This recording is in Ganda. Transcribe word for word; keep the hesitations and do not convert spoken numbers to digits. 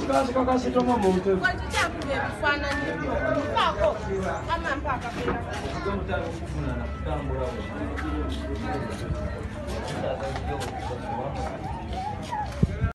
Kasi kakasi to mama mtu. Kwa nini kufana ni pako ama mpaka pia. Kufuna na kutambula.